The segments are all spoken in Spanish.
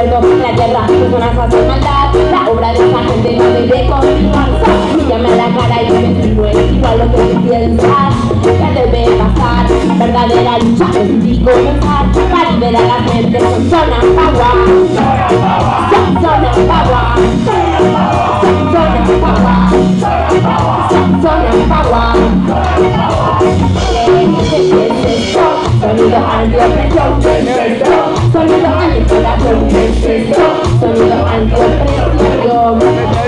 recuerdo la tierra, personas hacen maldad. La obra de esa gente no debe continuar. Mírame a la cara y me escribo igual lo que tú piensas que debe pasar. Verdadera lucha decidí comenzar para liberar a la gente con zona agua. Zona agua. Sonido antiopresión, sonido anticorazón, sonido antiopresión,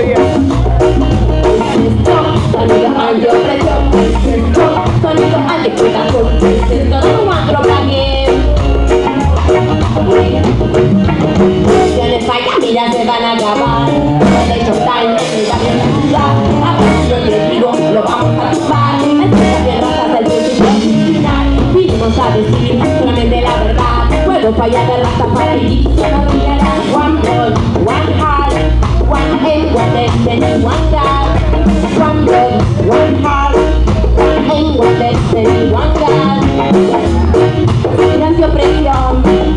sonido antiopresión, sonido anticorazón, todo cuatro plagues. Tienes falla, mira, se van a acabar. De hecho, está en la ciudad. A ver, yo digo, lo vamos a tumbar. Esta tierra hasta el principio final. Vinimos a decir solamente la verdad. Puedo fallar de raza para vivir, se nos olvidarán. One blood, one heart, one aim, one destiny, one God. One blood, one heart, one aim, one destiny, one God. Silencio, presión.